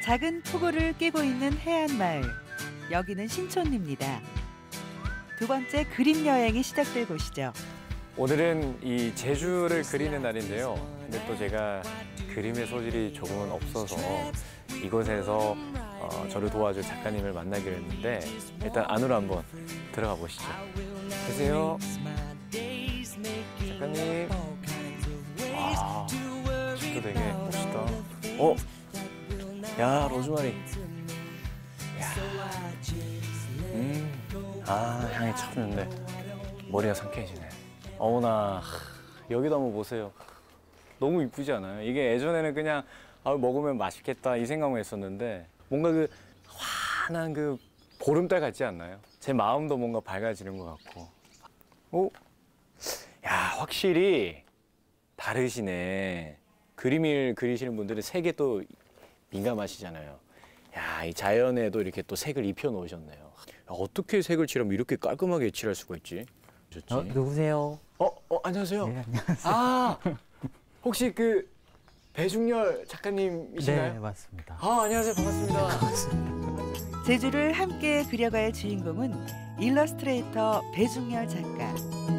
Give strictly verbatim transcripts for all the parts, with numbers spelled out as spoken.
작은 폭우를 끼고 있는 해안마을. 여기는 신촌입니다. 두 번째 그림 여행이 시작될 곳이죠. 오늘은 이 제주를 그리는 날인데요. 근데 또 제가 그림의 소질이 조금은 없어서 이곳에서 어, 저를 도와줄 작가님을 만나기로 했는데 일단 안으로 한번 들어가 보시죠. 계세요. 작가님. 와, 집도 되게 멋있다. 어? 야, 로즈마리. 야. 음. 아, 향이 참 좋은데 머리가 상쾌해지네. 어머나, 여기도 한번 보세요. 너무 이쁘지 않아요? 이게 예전에는 그냥 아, 먹으면 맛있겠다 이 생각만 했었는데 뭔가 그 환한 그 보름달 같지 않나요? 제 마음도 뭔가 밝아지는 것 같고. 오, 야, 확실히 다르시네. 그림을 그리시는 분들은 색에 또 민감하시잖아요. 야, 이 자연에도 이렇게 또 색을 입혀 놓으셨네요. 야, 어떻게 색을 칠하면 이렇게 깔끔하게 칠할 수가 있지? 좋지? 어, 누구세요? 어, 어, 안녕하세요. 네, 안녕하세요. 아, 혹시 그 배중열 작가님이신가요? 네, 맞습니다. 아, 안녕하세요. 반갑습니다. 제주를 함께 그려갈 주인공은 일러스트레이터 배중열 작가.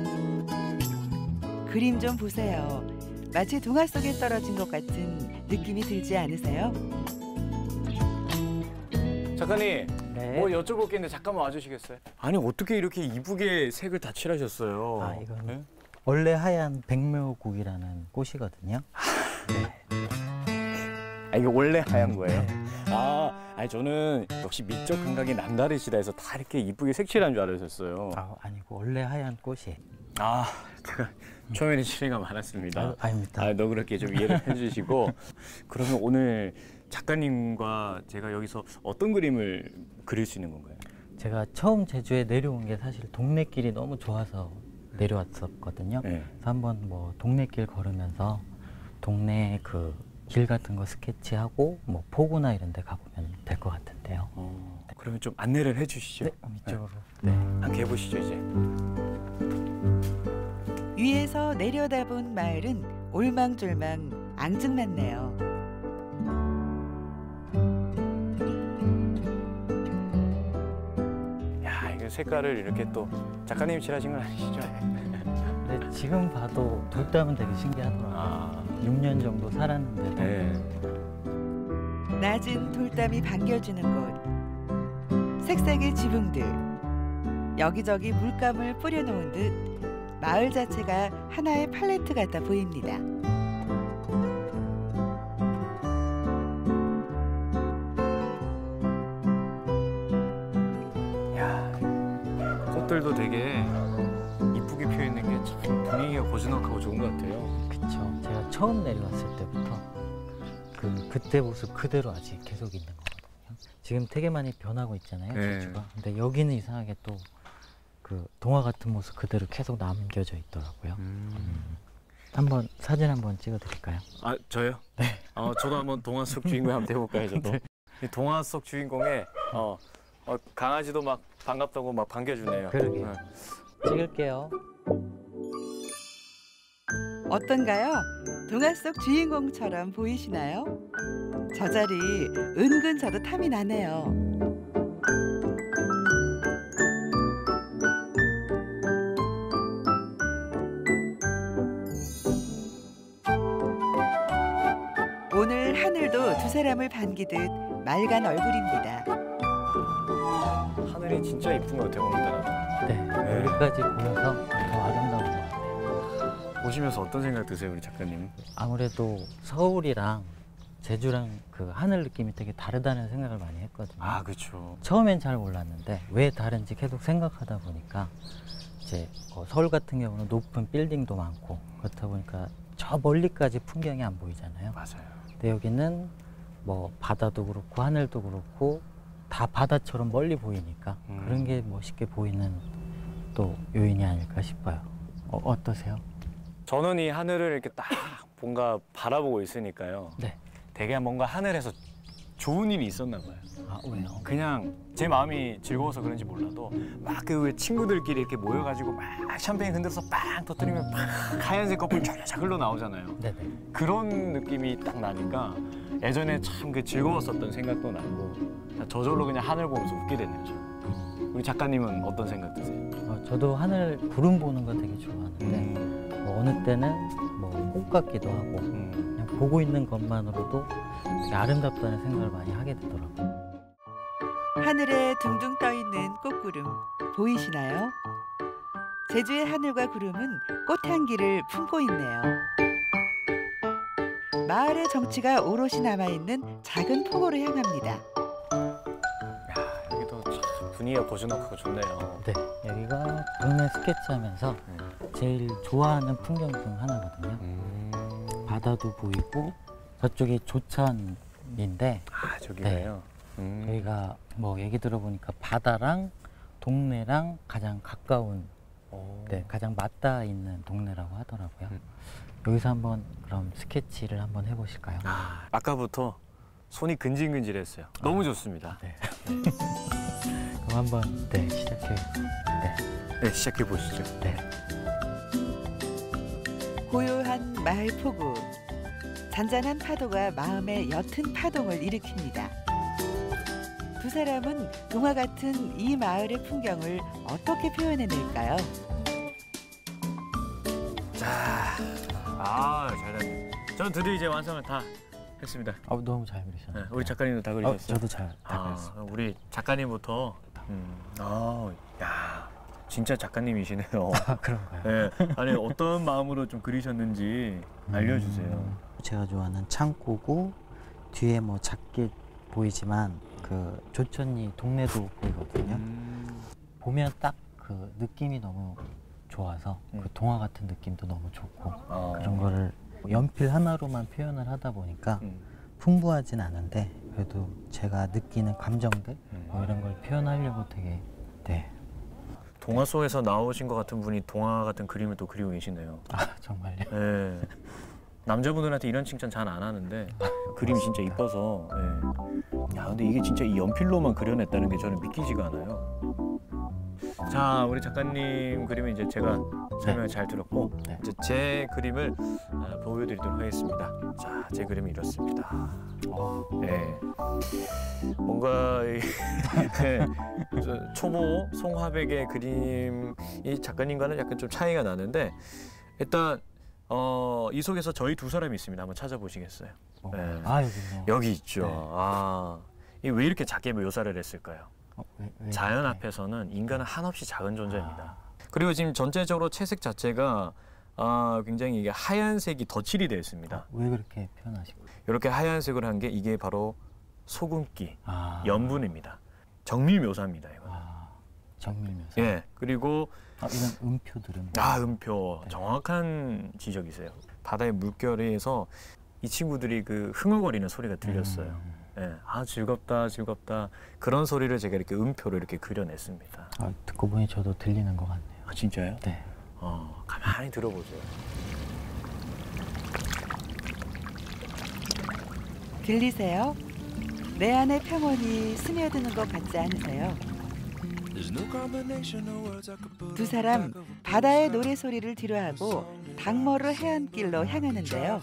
그림 좀 보세요. 마치 동화 속에 떨어진 것 같은 느낌이 들지 않으세요? 작가님, 네. 뭐 여쭤볼 게 있는데 잠깐만 와주시겠어요? 아니, 어떻게 이렇게 이쁘게 색을 다 칠하셨어요? 아, 이건 네? 원래 하얀 백묘국이라는 꽃이거든요. 아, 이게 원래 하얀 거예요? 아, 아니 저는 역시 미적 감각이 남다르시다 해서 다 이렇게 이쁘게 색칠한 줄 알았었어요. 아, 아니고 원래 하얀 꽃이. 아, 제가 초면에 실례가 많았습니다. 아, 아닙니다. 아, 너 그렇게 좀 이해를 해주시고 그러면 오늘 작가님과 제가 여기서 어떤 그림을 그릴 수 있는 건가요? 제가 처음 제주에 내려온 게 사실 동네길이 너무 좋아서 내려왔었거든요. 네. 그래서 한번 뭐 동네길 걸으면서 동네 그 길 같은 거 스케치하고 뭐 포구나 이런 데 가보면 될 것 같은데요. 어, 그러면 좀 안내를 해주시죠. 네, 이쪽으로. 네. 함께 해보시죠 이제. 위에서 내려다본 마을은 올망졸망 앙증맞네요. 야, 이거 색깔을 이렇게 또 작가님이 칠하신 건 아니시죠? 근데 지금 봐도 돌담은 되게 신기하더라고요. 아, 육 년 정도 살았는데도 네. 낮은 돌담이 반겨주는 곳. 색색의 지붕들. 여기저기 물감을 뿌려놓은 듯 마을 자체가 하나의 팔레트 같아 보입니다. 야, 꽃들도 되게 이쁘게 피어 있는 게 참 분위기가 고즈넉하고 좋은 것 같아요. 그쵸. 제가 처음 내려왔을 때부터 그 그때 모습 그대로 아직 계속 있는 거거든요. 지금 되게 많이 변하고 있잖아요, 네. 제주가. 근데 여기는 이상하게 또 그 동화 같은 모습 그대로 계속 남겨져 있더라고요. 음. 한번 사진 한번 찍어드릴까요? 아, 저요? 네. 어, 저도 한번 동화 속 주인공 한번 해볼까요, 저도? 네. 이 동화 속 주인공에 어, 어, 강아지도 막 반갑다고 막 반겨주네요. 그러게요. 네. 찍을게요. 어떤가요? 동화 속 주인공처럼 보이시나요? 저 자리 은근 저도 탐이 나네요. 오늘 하늘도 두 사람을 반기듯 맑은 얼굴입니다. 하늘이 진짜 이쁜 것 같아요, 오늘따라. 네, 네. 여기까지 보면서 더 아름다운 것 같아요. 보시면서 어떤 생각 드세요, 우리 작가님? 아무래도 서울이랑 제주랑 그 하늘 느낌이 되게 다르다는 생각을 많이 했거든요. 아, 그렇죠. 처음엔 잘 몰랐는데 왜 다른지 계속 생각하다 보니까 이제 어, 서울 같은 경우는 높은 빌딩도 많고 그렇다 보니까 저 멀리까지 풍경이 안 보이잖아요. 맞아요. 근데 여기는 뭐 바다도 그렇고 하늘도 그렇고 다 바다처럼 멀리 보이니까 음. 그런 게 멋있게 보이는 또 요인이 아닐까 싶어요. 어, 어떠세요? 저는 이 하늘을 이렇게 딱 뭔가 바라보고 있으니까요. 네. 되게 뭔가 하늘에서 좋은 일이 있었나 봐요. 아, 왜요? 그냥 제 마음이 즐거워서 그런지 몰라도 막 그 친구들끼리 이렇게 모여가지고 막 샴페인 흔들어서 빵 터뜨리면 막 하얀색 거품이 쫙쫙 흘러 나오잖아요. 네네. 그런 느낌이 딱 나니까 예전에 참 그 즐거웠었던 생각도 나고 저절로 그냥 하늘 보면서 웃게 되네요. 저는. 우리 작가님은 어떤 생각 드세요? 어, 저도 하늘 구름 보는 거 되게 좋아하는데 음. 뭐 어느 때는 뭐 꽃 같기도 하고 음. 그냥 보고 있는 것만으로도 되게 아름답다는 생각을 많이 하게 되더라고요. 하늘에 둥둥 떠 있는 꽃구름 보이시나요? 제주의 하늘과 구름은 꽃향기를 품고 있네요. 마을의 정취가 오롯이 남아있는 작은 폭으로 향합니다. 야, 여기도 참 분위기가 고즈넉하고 좋네요. 네, 여기가 동네 스케치하면서 제일 좋아하는 풍경 중 하나거든요. 음. 바다도 보이고 저쪽이 조천인데 아, 저기가요? 음. 여기가 뭐 얘기 들어보니까 바다랑 동네랑 가장 가까운, 오. 네, 가장 맞닿아 있는 동네라고 하더라고요. 음. 여기서 한번 그럼 스케치를 한번 해보실까요? 아, 아까부터 손이 근질근질했어요. 너무 좋습니다. 네. 그럼 한번 네 시작해. 네, 네, 시작해 보시죠. 네. 고요한 마을 포구. 잔잔한 파도가 마음에 옅은 파동을 일으킵니다. 두 사람은 동화 같은 이 마을의 풍경을 어떻게 표현해낼까요? 자, 아, 잘했네. 저는 드디어 이제 완성을 다 했습니다. 어, 너무 잘 그리셨네요. 네, 우리 작가님도 다 어, 그리셨어요? 저도 잘 다 아, 그렸어요. 우리 작가님부터. 음, 아, 야, 진짜 작가님이시네요. 아, 그런가요? 네, 아니 어떤 마음으로 좀 그리셨는지 알려주세요. 음, 제가 좋아하는 창고고 뒤에 뭐 작게 보이지만 그 조천리 동네도 보이거든요. 음, 보면 딱 그 느낌이 너무 좋아서 음. 그 동화 같은 느낌도 너무 좋고 어. 그런 거를 연필 하나로만 표현을 하다 보니까 음, 풍부하진 않은데 그래도 제가 느끼는 감정들 음. 뭐 이런 걸 표현하려고 되게 네. 동화 속에서 나오신 것 같은 분이 동화 같은 그림을 또 그리고 계시네요. 아 정말요? 네. 남자분들한테 이런 칭찬 잘 안 하는데 그림이 진짜 이뻐서. 네. 야, 근데 이게 진짜 이 연필로만 그려냈다는 게 저는 믿기지가 않아요. 자, 우리 작가님 그림은 이제 제가 설명을 잘 들었고 네. 이제 제 그림을 아, 보여드리도록 하겠습니다. 자, 제 그림이 이렇습니다. 어, 네. 뭔가 이, 네, 저 초보 송화백의 그림이 작가님과는 약간 좀 차이가 나는데 일단 어, 이 속에서 저희 두 사람이 있습니다. 한번 찾아보시겠어요? 어. 네. 아 여기 있네요. 여기 있죠. 네. 아, 이 왜 이렇게 작게 묘사를 했을까요? 어, 왜, 왜 자연 이렇게? 앞에서는 인간은 한없이 작은 존재입니다. 아. 그리고 지금 전체적으로 채색 자체가 아, 굉장히 이게 하얀색이 덧칠이 되어 있습니다. 어, 왜 그렇게 표현하시고? 이렇게 하얀색을 한 게 이게 바로 소금기, 아. 염분입니다. 정밀 묘사입니다, 이거. 아, 정밀묘사. 예, 그리고 아, 이런 음표들은 아, 음표 네. 정확한 지적이세요. 바다의 물결에서 이 친구들이 그 흥얼거리는 소리가 들렸어요. 음. 예, 아 즐겁다, 즐겁다 그런 소리를 제가 이렇게 음표로 이렇게 그려냈습니다. 아, 듣고 보니 저도 들리는 것 같네요. 아, 진짜요? 네. 어, 가만히 들어보세요. 들리세요? 내 안에 평온이 스며드는 것 같지 않으세요? 두 사람 바다의 노래 소리를 뒤로하고 당머루 해안길로 향하는데요.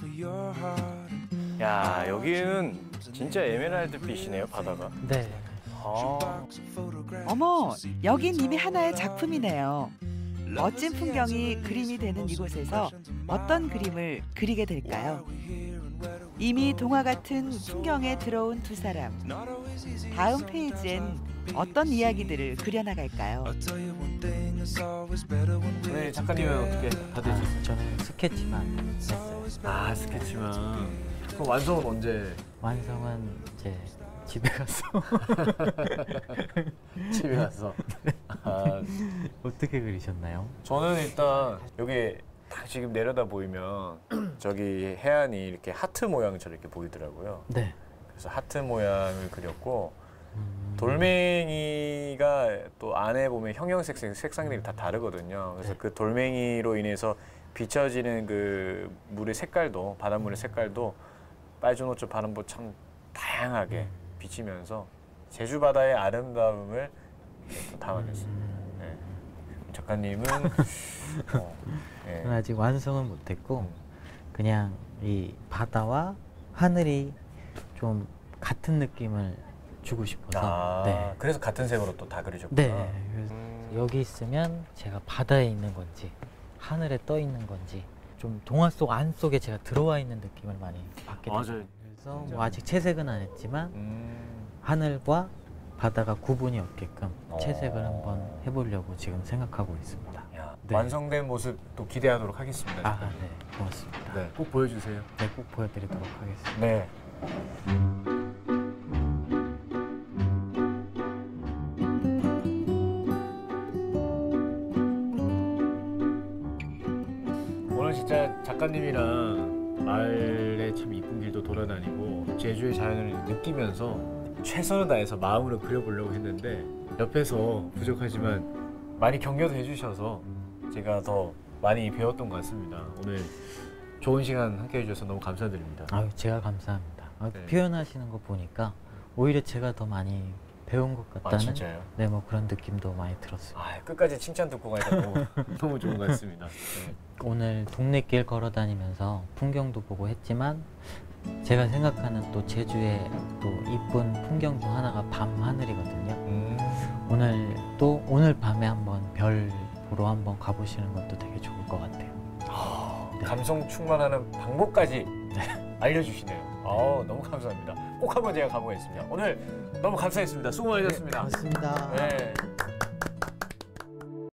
야, 여기는 진짜 에메랄드 빛이네요, 바다가. 네. 아, 어머, 여긴 이미 하나의 작품이네요. 멋진 풍경이 그림이 되는 이곳에서 어떤 그림을 그리게 될까요? 이미 동화 같은 풍경에 들어온 두 사람. 다음 페이지엔 어떤 이야기들을 그려나갈까요? 네, 작가님은 어떻게 받으셨어요? 아, 저는 스케치만 했어요. 아, 스케치만. 그럼 완성은 언제? 완성은 이제 집에 가서 집에 가서. 아, 어떻게 그리셨나요? 저는 일단 여기 딱 지금 내려다 보이면 저기 해안이 이렇게 하트 모양처럼 이렇게 보이더라고요. 네. 그래서 하트 모양을 그렸고 음, 돌멩이가 또 안에 보면 형형색색 색상들이 다 다르거든요. 그래서 네. 그 돌멩이로 인해서 비춰지는 그 물의 색깔도 바닷물의 색깔도 빨주노초 파란보 참 다양하게 비치면서 제주 바다의 아름다움을 또 담아냈습니다. 네. 작가님은 어, 네. 저는 아직 완성은 못했고 그냥 이 바다와 하늘이 좀 같은 느낌을 주고 싶어서 아, 네. 그래서 같은 색으로 또 다 그리셨구나. 네. 그래서 음. 여기 있으면 제가 바다에 있는 건지 하늘에 떠 있는 건지 좀 동화 속 안 속에 제가 들어와 있는 느낌을 많이 받게 맞아요. 됐어요. 그래서 뭐 아직 채색은 안 했지만 음. 하늘과 바다가 구분이 없게끔 어. 채색을 한번 해보려고 지금 생각하고 있습니다. 야, 네. 완성된 모습 또 기대하도록 하겠습니다. 아, 네, 고맙습니다. 네, 꼭 보여주세요. 네, 꼭 보여드리도록 하겠습니다. 네. 오늘 진짜 작가님이랑 마을에 참 이쁜 길도 돌아다니고 제주의 자연을 느끼면서 최선을 다해서 마음으로 그려보려고 했는데 옆에서 부족하지만 많이 격려도 해주셔서 제가 더 많이 배웠던 것 같습니다. 오늘 좋은 시간 함께 해주셔서 너무 감사드립니다. 아유, 제가 감사합니다. 아, 네. 표현하시는 거 보니까 오히려 제가 더 많이 배운 것 아, 같다는 진짜요? 네, 뭐 그런 느낌도 많이 들었어요. 아, 끝까지 칭찬 듣고 가니까 너무, 너무 좋은 것 같습니다. 네. 오늘 동네 길 걸어 다니면서 풍경도 보고 했지만 제가 생각하는 또 제주의 또 이쁜 풍경 중 하나가 밤 하늘이거든요. 음. 오늘 또 오늘 밤에 한번 별 보러 한번 가보시는 것도 되게 좋을 것 같아요. 아, 네. 감성 충만하는 방법까지 알려주시네요. 아, 너무 감사합니다. 꼭 한번 제가 가보겠습니다. 오늘 너무 감사했습니다. 수고 많으셨습니다. 고맙습니다. 네.